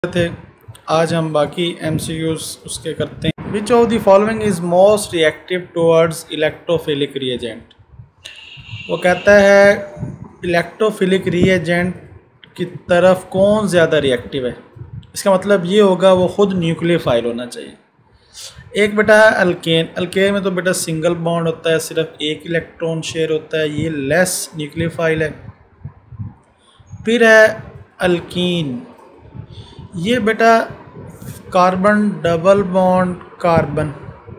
थे। आज हम बाकी MCQs उसके करते हैं। Which of the following is most reactive towards electrophilic reagent. वो कहता है इलेक्ट्रोफिलिक रिएजेंट की तरफ कौन ज़्यादा रिएक्टिव है। इसका मतलब ये होगा वो ख़ुद न्यूक्लियोफाइल होना चाहिए। एक बेटा है अल्केन। अल्केन में तो बेटा सिंगल बॉन्ड होता है, सिर्फ एक इलेक्ट्रॉन शेयर होता है, ये लेस न्यूक्लियोफाइल है। फिर है अल्कीन, ये बेटा कार्बन डबल बॉन्ड कार्बन,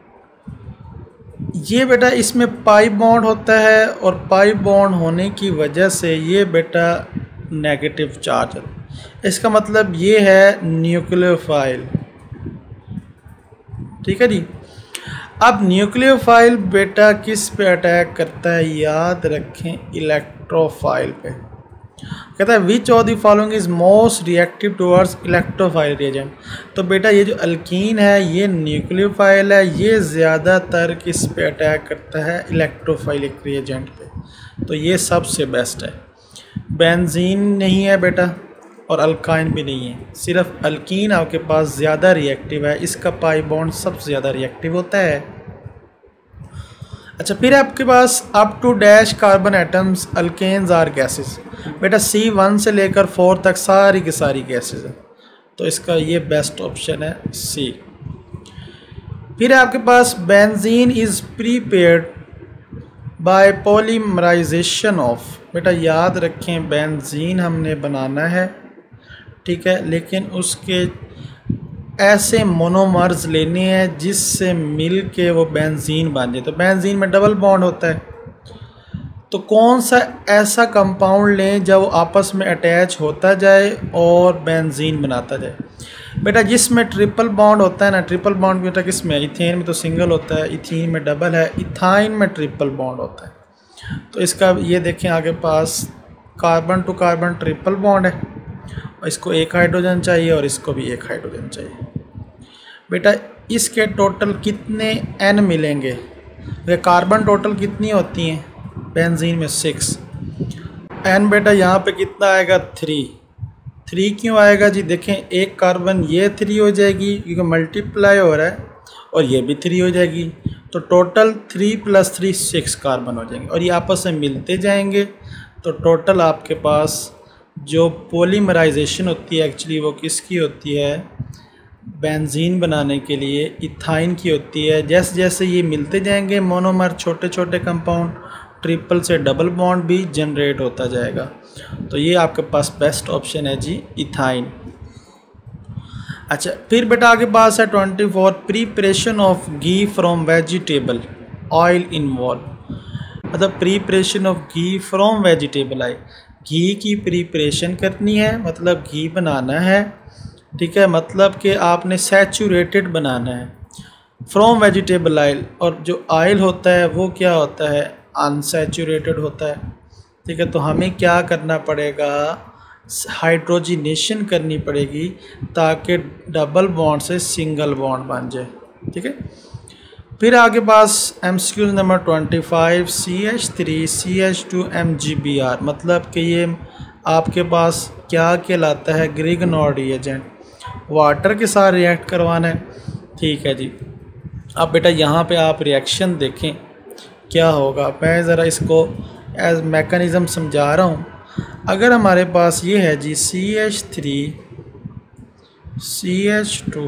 ये बेटा इसमें पाई बॉन्ड होता है और पाई बॉन्ड होने की वजह से ये बेटा नेगेटिव चार्ज है। इसका मतलब ये है न्यूक्लियोफाइल। ठीक है जी। अब न्यूक्लियोफाइल बेटा किस पे अटैक करता है, याद रखें इलेक्ट्रोफाइल पे। कहता है which of the following is most reactive towards electrophile reagent. तो बेटा ये जो अल्कीन है ये न्यूक्लियोफाइल है, ये ज़्यादातर किस पे अटैक करता है, इलेक्ट्रोफाइलिक रिएजेंट पे। तो ये सबसे बेस्ट है। बेंजीन नहीं है बेटा और अल्काइन भी नहीं है, सिर्फ अल्कीन आपके पास ज़्यादा रिएक्टिव है, इसका पाई बॉन्ड सबसे ज़्यादा रिएक्टिव होता है। अच्छा, फिर आपके पास up to dash carbon atoms alkanes are gases. बेटा C1 से लेकर 4 तक सारी की सारी गैसेस है, तो इसका ये बेस्ट ऑप्शन है C। फिर आपके पास benzene is prepared by polymerisation of. बेटा याद रखें बेंजीन हमने बनाना है, ठीक है, लेकिन उसके ऐसे मोनोमर्स लेने हैं जिससे मिल के वो बेंजीन बन जाए। तो बेंजीन में डबल बॉन्ड होता है, तो कौन सा ऐसा कंपाउंड लें जब वो आपस में अटैच होता जाए और बेंजीन बनाता जाए। बेटा जिसमें ट्रिपल बॉन्ड होता है ना, ट्रिपल बॉन्ड बेटा किस में, इथेन में तो सिंगल होता है, इथीन में डबल है, इथाइन में ट्रिपल बॉन्ड होता है। तो इसका ये देखें आगे पास carbon to carbon triple bond है, इसको एक हाइड्रोजन चाहिए और इसको भी एक हाइड्रोजन चाहिए। बेटा इसके टोटल कितने N मिलेंगे, वे कार्बन टोटल कितनी होती हैं बेंजीन में 6। N बेटा यहाँ पे कितना आएगा 3 क्यों आएगा जी, देखें एक कार्बन ये 3 हो जाएगी क्योंकि मल्टीप्लाई हो रहा है, और ये भी 3 हो जाएगी, तो टोटल 3 + 3 6 कार्बन हो जाएंगे और ये आपस में मिलते जाएंगे। तो टोटल आपके पास जो पॉलीमराइजेशन होती है एक्चुअली वो किसकी होती है, बेंजीन बनाने के लिए इथाइन की होती है। जैसे जैसे ये मिलते जाएंगे मोनोमर छोटे छोटे कंपाउंड, ट्रिपल से डबल बॉन्ड भी जनरेट होता जाएगा। तो ये आपके पास बेस्ट ऑप्शन है जी इथाइन। अच्छा, फिर बेटा आगे पास है 24 preparation of ghee from vegetable oil involve. मतलब preparation of ghee from vegetable oil, ghee की प्रीपरेशन करनी है, मतलब घी बनाना है, ठीक है, मतलब कि आपने सैचुरेटेड बनाना है फ्रॉम वेजिटेबल ऑयल। और जो ऑयल होता है वो क्या होता है, अनसैचुरेटेड होता है, ठीक है। तो हमें क्या करना पड़ेगा, हाइड्रोजिनेशन करनी पड़ेगी ताकि डबल बॉन्ड से सिंगल बॉन्ड बन जाए, ठीक है। फिर आगे पास MCQ number 25 CH3 CH2 MgBr, मतलब कि ये आपके पास क्या कहलाता है, ग्रिगनॉर्ड रिएजेंट, वाटर के साथ रिएक्ट करवाना है, ठीक है जी। अब बेटा यहाँ पे आप रिएक्शन देखें क्या होगा, मैं ज़रा इसको एज मैकेनिज़्म समझा रहा हूँ। अगर हमारे पास ये है जी CH3 CH2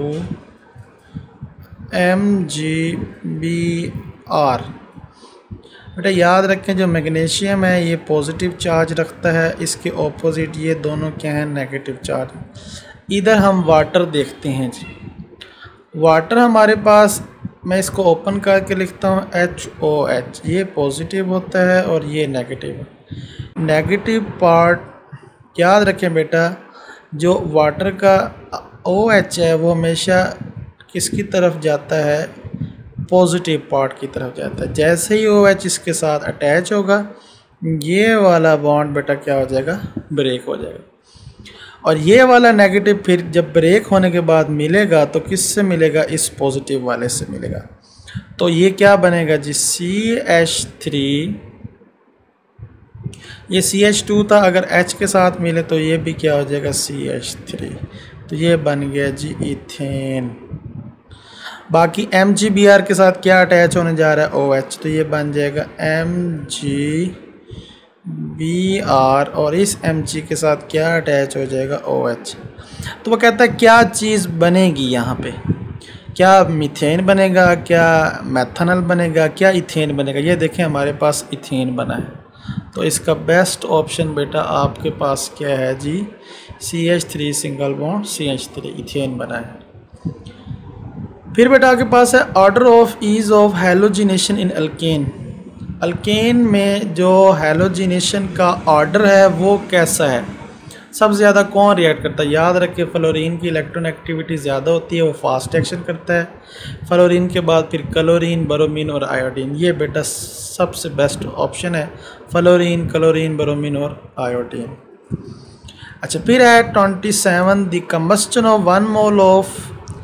MgBr, बेटा याद रखें जो मैग्नीशियम है ये पॉजिटिव चार्ज रखता है, इसके ऑपोजिट ये दोनों क्या हैं, नेगेटिव चार्ज। इधर हम वाटर देखते हैं जी, वाटर हमारे पास, मैं इसको ओपन करके लिखता हूँ HOH, ये पॉजिटिव होता है और ये नेगेटिव है। नेगेटिव पार्ट याद रखें बेटा, जो वाटर का OH है वो हमेशा किसकी तरफ जाता है, पॉजिटिव पार्ट की तरफ जाता है। जैसे ही OH इसके साथ अटैच होगा ये वाला बॉन्ड बेटा क्या हो जाएगा, ब्रेक हो जाएगा, और ये वाला नेगेटिव फिर जब ब्रेक होने के बाद मिलेगा तो किससे मिलेगा, इस पॉजिटिव वाले से मिलेगा। तो ये क्या बनेगा जी CH3, ये CH2 था, अगर H के साथ मिले तो ये भी क्या हो जाएगा CH3। तो तो ये बन गया जी इथेन। बाकी MgBr के साथ क्या अटैच होने जा रहा है OH, तो ये बन जाएगा MgBr और इस Mg के साथ क्या अटैच हो जाएगा OH। तो वो कहता है क्या चीज़ बनेगी यहाँ पे, क्या मीथेन बनेगा, क्या मेथनॉल बनेगा, क्या इथेन बनेगा। ये देखें हमारे पास इथेन बना है। तो इसका बेस्ट ऑप्शन बेटा आपके पास क्या है जी, CH3 single bond CH3 ethane बना है। फिर बेटा आपके पास है order of ease of halogenation in alkane. Alkane में जो हैलोजिनेशन का ऑर्डर है वो कैसा है, सबसे ज़्यादा कौन रिएक्ट करता है। याद रखें फ्लोरीन की इलेक्ट्रॉन एक्टिविटी ज़्यादा होती है, वो फास्ट एक्शन करता है। फ्लोरीन के बाद फिर क्लोरीन, ब्रोमीन और आयोडीन। ये बेटा सबसे बेस्ट ऑप्शन है, फ्लोरीन, क्लोरीन, ब्रोमीन और आयोडीन। अच्छा फिर है 27 the combustion of 1 mole of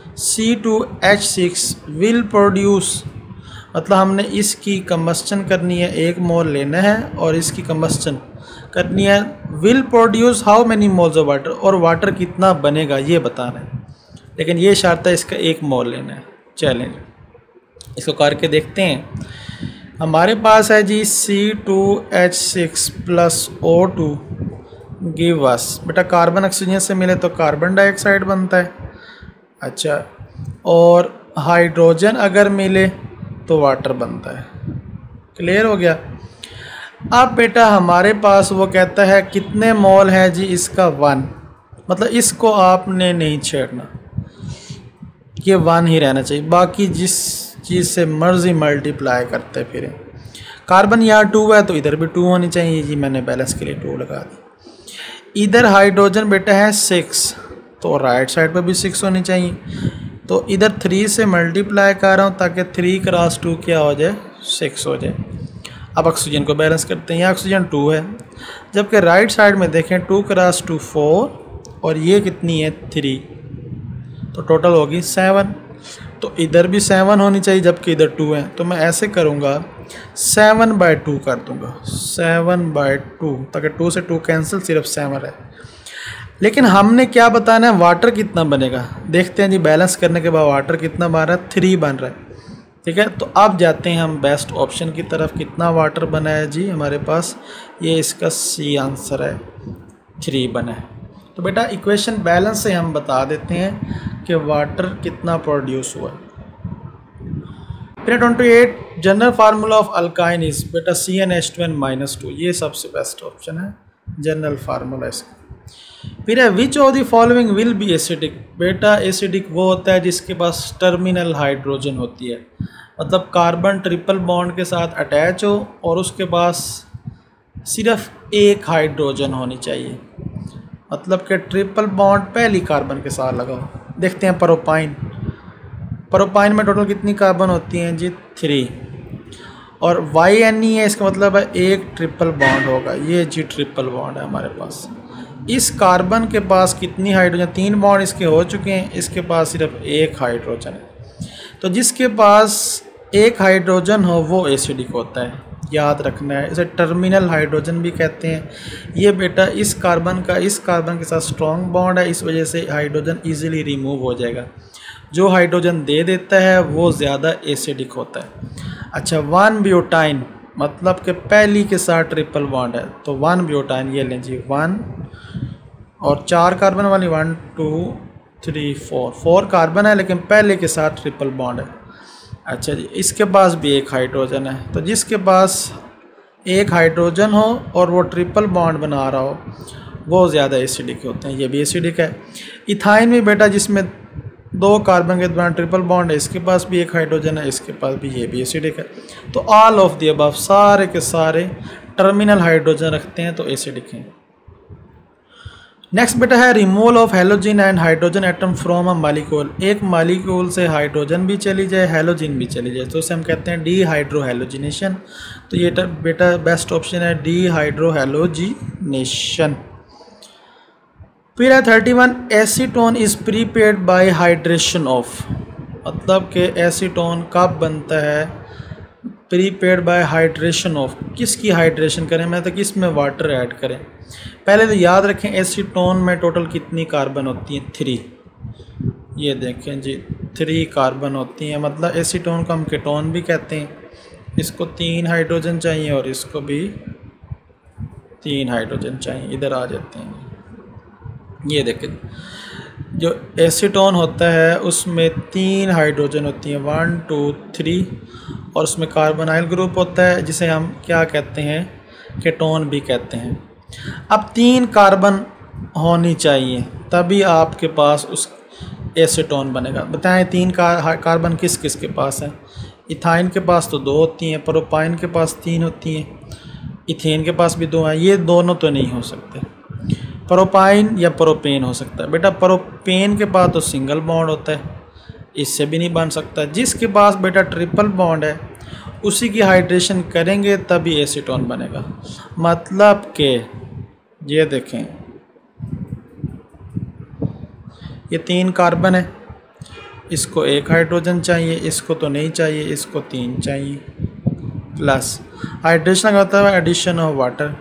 C2H6 will produce. मतलब हमने इसकी कंबस्टन करनी है, 1 मोल लेना है और इसकी कंबस्टन करनी है। Will produce how many moles of water, और वाटर कितना बनेगा ये बताना है। लेकिन ये शर्त है इसका 1 मोल लेना है। चैलेंज इसको करके देखते हैं। हमारे पास है जी C2H6 plus O2 give us. बेटा कार्बन ऑक्सीजन से मिले तो कार्बन डाइऑक्साइड बनता है। अच्छा, और हाइड्रोजन अगर मिले तो वाटर बनता है। क्लियर हो गया। अब बेटा हमारे पास वो कहता है कितने मोल है जी, इसका 1। मतलब इसको आपने नहीं छेड़ना, ये 1 ही रहना चाहिए। बाकी जिस चीज़ से मर्जी मल्टीप्लाई करते फिर। कार्बन यहाँ 2 है तो इधर भी 2 होनी चाहिए जी, मैंने बैलेंस के लिए 2 लगा दी। इधर हाइड्रोजन बेटा है 6, तो राइट साइड पर भी 6 होनी चाहिए। तो इधर 3 से मल्टीप्लाई कर रहा हूँ ताकि 3 क्रॉस 2 क्या हो जाए, 6 हो जाए। अब ऑक्सीजन को बैलेंस करते हैं। यहाँ ऑक्सीजन 2 है, जबकि राइट साइड में देखें 2 क्रॉस 2 4 और ये कितनी है 3, तो टोटल होगी 7। तो इधर भी 7 होनी चाहिए जबकि इधर 2 है। तो मैं ऐसे करूँगा 7/2 कर दूँगा, 7/2, ताकि 2 से 2 कैंसिल, सिर्फ 7 है। लेकिन हमने क्या बताना है, वाटर कितना बनेगा। देखते हैं जी बैलेंस करने के बाद वाटर कितना बन रहा है, 3 बन रहा है। ठीक है, तो अब जाते हैं हम बेस्ट ऑप्शन की तरफ। कितना वाटर बना है जी हमारे पास, ये इसका C आंसर है, 3 बना है। तो बेटा इक्वेशन बैलेंस से हम बता देते हैं कि वाटर कितना प्रोड्यूस हुआ। फिर 28 general formula of alkyne is बेटा CnH2n-2। ये सबसे बेस्ट ऑप्शन है, जनरल फार्मूला इसका। फिर है which of the following will be acidic. बेटा एसिडिक वो होता है जिसके पास टर्मिनल हाइड्रोजन होती है, मतलब कार्बन ट्रिपल बॉन्ड के साथ अटैच हो और उसके पास सिर्फ एक हाइड्रोजन होनी चाहिए। मतलब कि ट्रिपल बॉन्ड पहली कार्बन के साथ लगाओ। देखते हैं प्रोपाइन। प्रोपाइन में टोटल कितनी कार्बन होती हैं जी, 3। और YNE है, इसका मतलब है एक ट्रिपल बॉन्ड होगा। ये जी ट्रिपल बॉन्ड है हमारे पास। इस कार्बन के पास कितनी हाइड्रोजन, 3 बॉन्ड इसके हो चुके हैं, इसके पास सिर्फ एक हाइड्रोजन है। तो जिसके पास एक हाइड्रोजन हो वो एसिडिक होता है, याद रखना है। इसे टर्मिनल हाइड्रोजन भी कहते हैं। ये बेटा इस कार्बन के साथ स्ट्रॉन्ग बॉन्ड है, इस वजह से हाइड्रोजन ईजिली रिमूव हो जाएगा। जो हाइड्रोजन दे देता है वो ज़्यादा एसिडिक होता है। अच्छा 1 ब्यूटाइन, मतलब कि पहली के साथ ट्रिपल बॉन्ड है, तो 1 ब्यूटाइन ये लें जी, 1 और 4 कार्बन वाली 1 2 3 4 कार्बन है, लेकिन पहले के साथ ट्रिपल बॉन्ड है। अच्छा जी, इसके पास भी एक हाइड्रोजन है। तो जिसके पास एक हाइड्रोजन हो और वो ट्रिपल बॉन्ड बना रहा हो वो ज़्यादा एसिडिक होते हैं। ये भी एसिडिक है। इथाइन में बेटा जिसमें 2 कार्बन के दौरान ट्रिपल बॉन्ड है, इसके पास भी एक हाइड्रोजन है, इसके पास भी, ये भी एसिडिक है। तो ऑल ऑफ द अबव, सारे के सारे टर्मिनल हाइड्रोजन रखते हैं तो एसिडिक हैं। नेक्स्ट बेटा है removal of halogen and hydrogen atom from a molecule. एक मॉलिक्यूल से हाइड्रोजन भी चली जाए, हेलोजन भी चली जाए, तो उसे हम कहते हैं डीहाइड्रोहेलोजिनेशन। तो ये बेटा बेस्ट ऑप्शन है डीहाइड्रोहेलोजिनेशन। फिर है 31 acetone is prepared by hydration of. मतलब कि एसीटोन कब बनता है, प्रीपेड बाय हाइड्रेशन ऑफ। किसकी हाइड्रेशन करें, मैं तो किस में वाटर ऐड करें। पहले तो याद रखें एसीटोन में टोटल कितनी कार्बन होती हैं, 3। ये देखें जी 3 कार्बन होती हैं, मतलब एसीटोन को हम कीटोन भी कहते हैं। इसको 3 हाइड्रोजन चाहिए और इसको भी 3 हाइड्रोजन चाहिए। इधर आ जाते हैं, ये देखें जो एसीटोन होता है उसमें 3 हाइड्रोजन होती हैं, 1 2 3, और उसमें कार्बोनाइल ग्रुप होता है जिसे हम क्या कहते हैं, कीटोन भी कहते हैं। अब 3 कार्बन होनी चाहिए तभी आपके पास उस एसीटोन बनेगा। बताएं 3 कार्बन किस किस के पास है? इथाइन के पास तो 2 होती हैं, प्रोपाइन के पास 3 होती हैं, इथेन के पास भी 2 हैं। ये दोनों तो नहीं हो सकते, प्रोपाइन या प्रोपेन हो सकता है। बेटा प्रोपेन के पास तो सिंगल बॉन्ड होता है, इससे भी नहीं बन सकता। जिसके पास बेटा ट्रिपल बॉन्ड है उसी की हाइड्रेशन करेंगे तभी एसीटोन बनेगा। मतलब कि ये देखें ये 3 कार्बन है, इसको 1 हाइड्रोजन चाहिए, इसको तो नहीं चाहिए, इसको 3 चाहिए। प्लस हाइड्रेशन का होता है एडिशन ऑफ वाटर,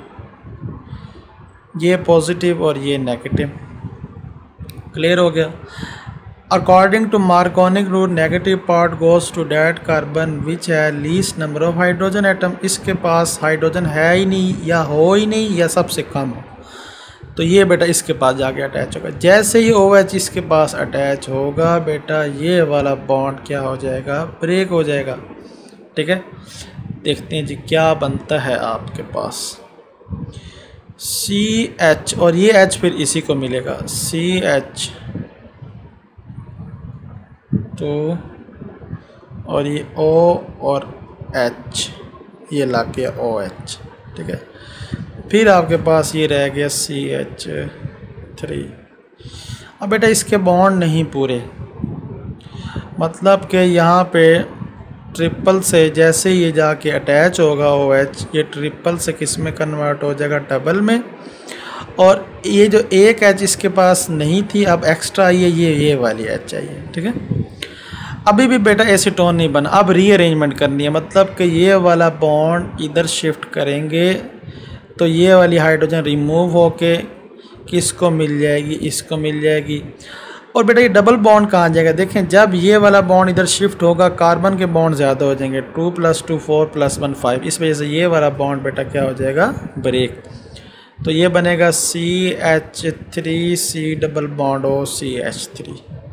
ये पॉजिटिव और ये नेगेटिव। क्लियर हो गया? According to Markovnikov rule negative part goes to that carbon which है least number of hydrogen atom. इसके पास हाइड्रोजन है ही नहीं या हो ही नहीं या सबसे कम हो, तो ये बेटा इसके पास जाके अटैच होगा। जैसे ही OH इसके पास अटैच होगा बेटा ये वाला बॉन्ड क्या हो जाएगा, ब्रेक हो जाएगा। ठीक है, देखते हैं जी क्या बनता है आपके पास। CH और ये H फिर इसी को मिलेगा, CH तो और ये O और H ये ला के OH। ठीक है, फिर आपके पास ये रह गया CH3। अब बेटा इसके बॉन्ड नहीं पूरे, मतलब कि यहाँ पे ट्रिपल से जैसे ये जाके अटैच होगा OH, ये ट्रिपल से किस में कन्वर्ट हो जाएगा, डबल में। और ये जो एक H इसके पास नहीं थी अब एक्स्ट्रा ये वाली H चाहिए। ठीक है, अभी भी बेटा एसीटोन नहीं बना, अब रीअरेंजमेंट करनी है। मतलब कि ये वाला बॉन्ड इधर शिफ्ट करेंगे तो ये वाली हाइड्रोजन रिमूव होके किसको मिल जाएगी, इसको मिल जाएगी। और बेटा ये डबल बॉन्ड कहाँ जाएगा, देखें जब ये वाला बॉन्ड इधर शिफ्ट होगा कार्बन के बॉन्ड ज़्यादा हो जाएंगे, 2 + 2 4 + 1 5। इस वजह से ये वाला बॉन्ड बेटा क्या हो जाएगा, ब्रेक। तो ये बनेगा CH3 C double bond O CH3।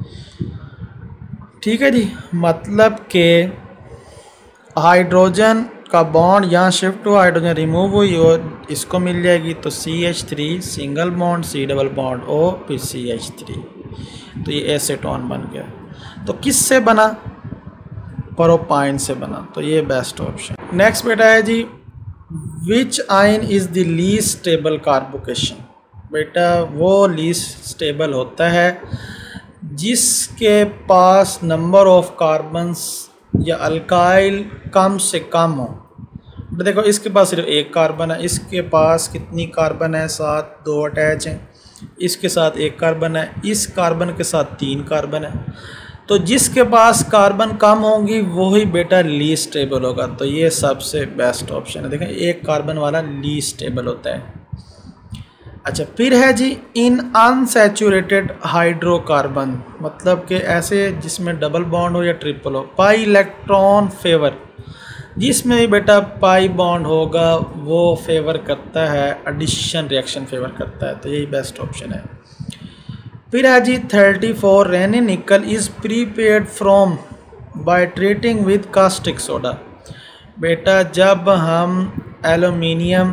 ठीक है जी, मतलब कि हाइड्रोजन का बॉन्ड यहाँ शिफ्ट हुआ, हाइड्रोजन रिमूव हुई और इसको मिल जाएगी। तो CH3 single bond C double bond O फिर CH3, तो ये एसीटोन बन गया। तो किससे बना, प्रोपाइन से बना, तो ये बेस्ट ऑप्शन। नेक्स्ट बेटा है जी which ion is the least stable carbocation. बेटा वो लीस्ट स्टेबल होता है जिसके पास नंबर ऑफ कार्बन्स या अल्काइल कम से कम हो। देखो इसके पास सिर्फ 1 कार्बन है, इसके पास कितनी कार्बन है, 7, 2 अटैच हैं, इसके साथ 1 कार्बन है, इस कार्बन के साथ 3 कार्बन है। तो जिसके पास कार्बन कम होंगी वही बेटा लीस्ट स्टेबल होगा। तो ये सबसे बेस्ट ऑप्शन है। देखें 1 कार्बन वाला लीस्ट स्टेबल होता है। अच्छा, फिर है जी इन अनसैचुरेटेड हाइड्रोकार्बन, मतलब कि ऐसे जिसमें डबल बॉन्ड हो या ट्रिपल हो। पाई इलेक्ट्रॉन फेवर, जिसमें भी बेटा पाई बॉन्ड होगा वो फेवर करता है, एडिशन रिएक्शन फेवर करता है। तो यही बेस्ट ऑप्शन है। फिर है जी 34 Raney nickel is prepared from by treating with caustic soda. बेटा जब हम एलुमिनियम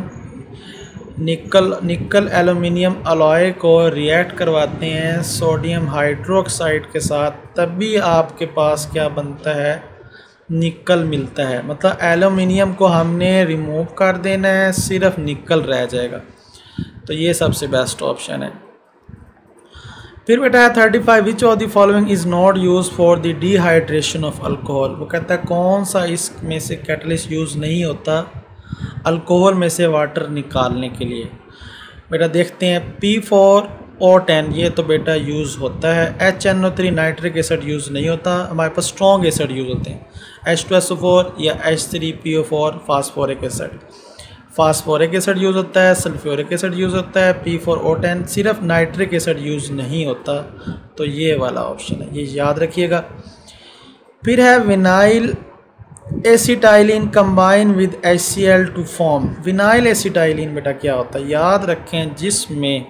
निकल एलुमिनियम अलॉय को रिएक्ट करवाते हैं सोडियम हाइड्रोक्साइड के साथ, तभी आपके पास क्या बनता है, निकल मिलता है। मतलब एलुमिनियम को हमने रिमूव कर देना है, सिर्फ निकल रह जाएगा। तो ये सबसे बेस्ट ऑप्शन है। फिर बेटा है 35 which of the following is not use for the dehydration of alcohol. वो कहता है कौन सा इसमें से कैटलिस्ट यूज़ नहीं होता अल्कोहल में से वाटर निकालने के लिए। बेटा देखते हैं P4O10 ये तो बेटा यूज़ होता है। HNO3 नाइट्रिक एसिड यूज़ नहीं होता, हमारे पास स्ट्रॉन्ग एसिड यूज़ होते हैं, H2SO4 या H3PO4 phosphoric acid. Phosphoric acid use होता है, सल्फ्यूरिक एसिड यूज़ होता है, P4O10, सिर्फ नाइट्रिक एसिड यूज़ नहीं होता। तो ये वाला ऑप्शन है, ये याद रखिएगा। फिर है vinyl acetylene combine with HCl to form. Vinyl acetylene बेटा क्या होता है, याद रखें, जिसमें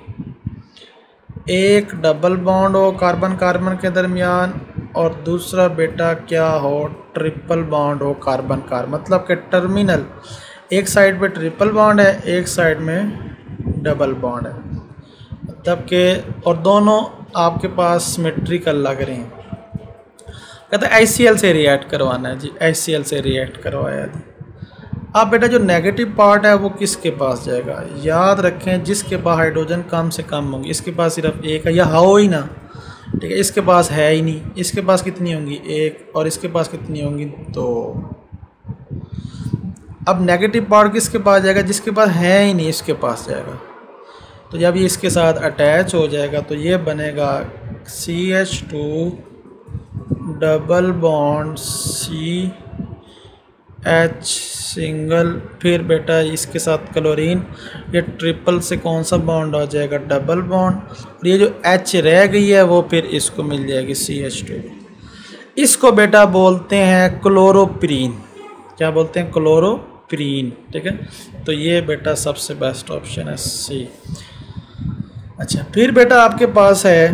एक डबल बॉन्ड हो कार्बन कार्बन के दरमियान और दूसरा बेटा क्या हो, ट्रिपल बॉन्ड हो कार्बन कार्बन, मतलब कि टर्मिनल एक साइड पे ट्रिपल बॉन्ड है, एक साइड में डबल बॉन्ड है, मतलब कि और दोनों आपके पास सिमेट्रिकल लग रहे हैं। कहते हैं HCl से रिएक्ट करवाना है जी, HCl से रिएक्ट करवाया जी। अब बेटा जो नेगेटिव पार्ट है वो किसके पास जाएगा, याद रखें जिसके पास हाइड्रोजन कम से कम होंगी, इसके पास सिर्फ एक है या हो ही ना, ठीक है, इसके पास है ही नहीं, इसके पास कितनी होंगी, एक, और इसके पास कितनी होंगी, दो। अब नेगेटिव पार्ट किसके पास जाएगा, जिसके पास है ही नहीं इसके पास जाएगा। तो जब ये इसके साथ अटैच हो जाएगा तो ये बनेगा CH2 double bond CH single, फिर बेटा इसके साथ क्लोरीन, ये ट्रिपल से कौन सा बॉन्ड आ जाएगा, डबल बॉन्ड, और ये जो H रह गई है वो फिर इसको मिल जाएगी CH2। इसको बेटा बोलते हैं क्लोरोप्रीन, क्या बोलते हैं, क्लोरोप्रीन, ठीक है। तो ये बेटा सबसे बेस्ट ऑप्शन है C। अच्छा, फिर बेटा आपके पास है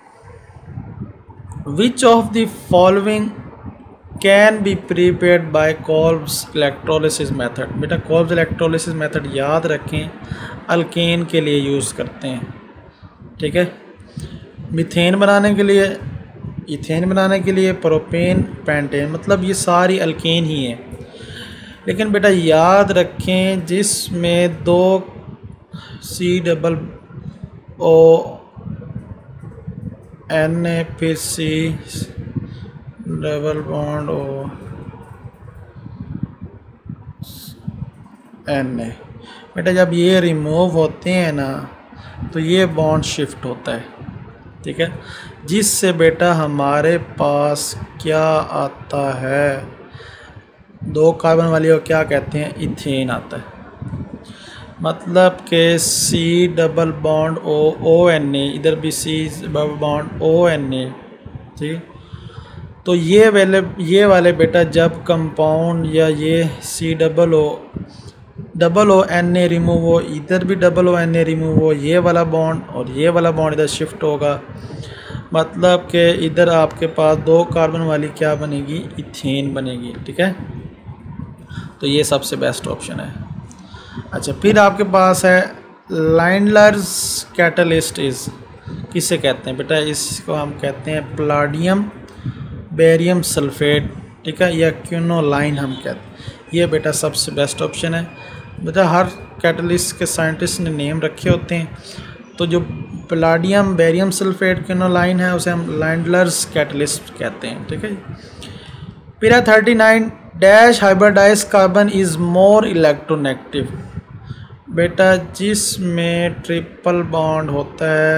which of the following can be prepared by Kolbe's electrolysis method. बेटा कोल्ब्स इलेक्ट्रोलिसिस मेथड याद रखें, अल्केन के लिए यूज़ करते हैं, ठीक है, मीथेन बनाने के लिए, इथेन बनाने के लिए, प्रोपेन, पेंटेन, मतलब ये सारी अल्केन ही है। लेकिन बेटा याद रखें जिसमें दो COO Na फिर C double bond O Na, बेटा जब ये रिमूव होते हैं ना तो ये बॉन्ड शिफ्ट होता है, ठीक है, जिससे बेटा हमारे पास क्या आता है, दो कार्बन वाली को क्या कहते हैं, इथेन आता है। मतलब कि C डबल बॉन्ड ONA, इधर भी C डबल बॉन्ड ONA, ठीक। तो ये वाले बेटा जब कंपाउंड या ये C double O NA remove हो, इधर भी डबल O NA रिमूव हो, ये वाला बॉन्ड और ये वाला बॉन्ड इधर शिफ्ट होगा, मतलब कि इधर आपके पास दो कार्बन वाली क्या बनेगी, इथेन बनेगी, ठीक है। तो ये सबसे बेस्ट ऑप्शन है। अच्छा, फिर आपके पास है लाइंडलर्स कैटलिस्ट इज, किसे कहते हैं बेटा, इसको हम कहते हैं प्लाडियम बेरियम सल्फेट, ठीक है, या क्यूनोलाइन हम कहते हैं। ये बेटा सबसे बेस्ट ऑप्शन है। बेटा हर कैटलिस्ट के साइंटिस्ट ने नेम रखे होते हैं, तो जो प्लाडियम बेरियम सल्फेट क्यूनोलाइन है उसे हम लाइंडलर्स कैटलिस्ट कहते हैं, ठीक है। फिर 39 dash hybridise carbon is more electronegative. बेटा जिसमें ट्रिपल बॉन्ड होता है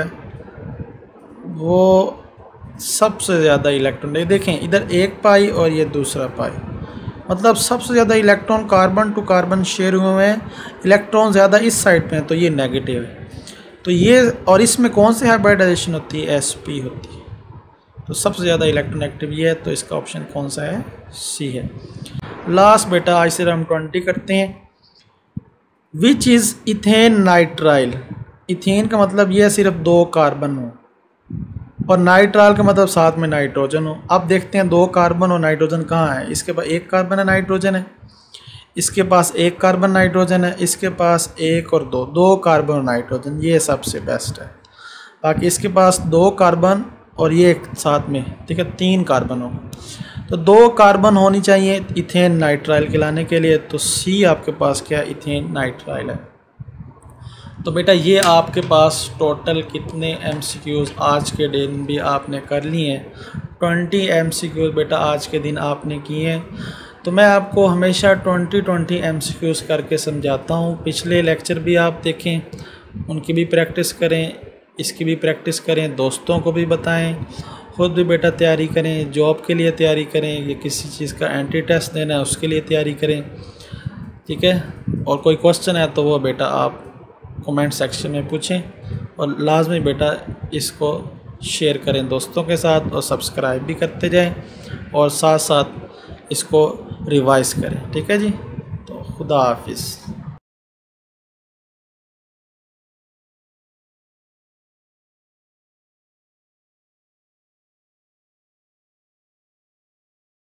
वो सबसे ज़्यादा इलेक्ट्रॉन, देखें इधर एक पाई और ये दूसरा पाई, मतलब सबसे ज़्यादा electron carbon to carbon share हुए हैं, इलेक्ट्रॉन ज़्यादा इस साइड पे हैं, तो ये नेगेटिव है। तो ये, और इसमें कौन सी हाइब्रिडाइजेशन होती है, sp होती है। तो सबसे ज़्यादा इलेक्ट्रोनेगेटिव ये है, तो इसका ऑप्शन कौन सा है, C है। लास्ट बेटा आज से हम 20 करते हैं। Which is ethane nitrile. Ethane का मतलब ये है सिर्फ दो कार्बन हो, और नाइट्राइल का मतलब साथ में नाइट्रोजन हो। अब देखते हैं दो कार्बन और नाइट्रोजन कहाँ है। इसके पास एक कार्बन है, नाइट्रोजन है, इसके पास एक कार्बन नाइट्रोजन है, इसके पास एक और दो कार्बन और नाइट्रोजन, ये सबसे बेस्ट है। बाकी इसके पास दो कार्बन और ये एक साथ में, ठीक है, 3 कार्बन हो, तो 2 कार्बन होनी चाहिए इथेन नाइट्राइल कहलाने के लिए। तो C आपके पास क्या है, इथेन नाइट्राइल है। तो बेटा ये आपके पास टोटल कितने MCQs आज के दिन भी आपने कर लिए हैं, 20 MCQs बेटा आज के दिन आपने किए हैं। तो मैं आपको हमेशा 20 MCQs करके समझाता हूँ। पिछले लेक्चर भी आप देखें, उनकी भी प्रैक्टिस करें, इसकी भी प्रैक्टिस करें, दोस्तों को भी बताएं, ख़ुद भी बेटा तैयारी करें, जॉब के लिए तैयारी करें, या किसी चीज़ का एंट्री टेस्ट देना है उसके लिए तैयारी करें। ठीक है। और कोई क्वेश्चन है तो वो बेटा आप कमेंट सेक्शन में पूछें, और लाजमी बेटा इसको शेयर करें दोस्तों के साथ, और सब्सक्राइब भी करते जाएं, और साथ साथ इसको रिवाइज़ करें। ठीक है जी, तो खुदा हाफिज़।